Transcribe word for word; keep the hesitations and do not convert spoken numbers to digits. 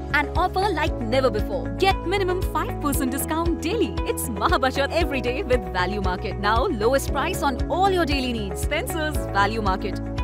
An offer like never before. Get minimum five percent discount daily. It's Maha Bachat every day with Value Market. Now lowest price on all your daily needs. Spencer's Value Market.